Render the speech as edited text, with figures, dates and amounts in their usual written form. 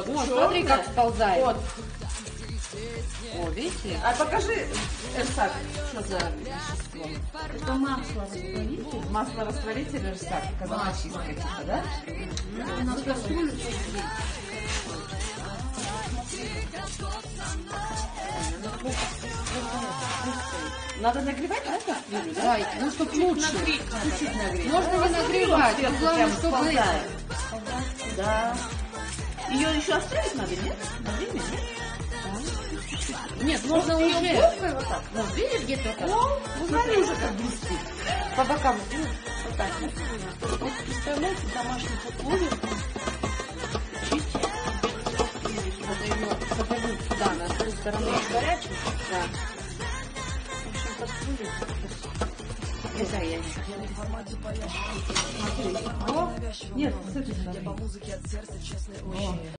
Вот, Вот, смотри, как сползает. Вот. О, видите? А покажи, Эрсак, что за вещество? Это масло-растворитель. Масло-растворитель Эрсак, когда начистка типа, да? Она кастрюлю. Надо нагревать, да, кастрюлю, да? Да, ну, чтобы лучше. Чуть-чуть нагреть. Можно не нагревать, но главное, прям чтобы сползает. это... Да. Ее еще оставить надо, нет? На время, нет? Нет, можно Ее уже. плоской вот так. Вот, видишь, где-то так? Ну, смотри, уже как блестит. По бокам. Вот так. Вот представляете, в домашних условиях Чуть. Надо ее повернуть сюда, на ту сторону. горячий. Да. В общем, кастрюлю. Это я не Нет, с этой стороны.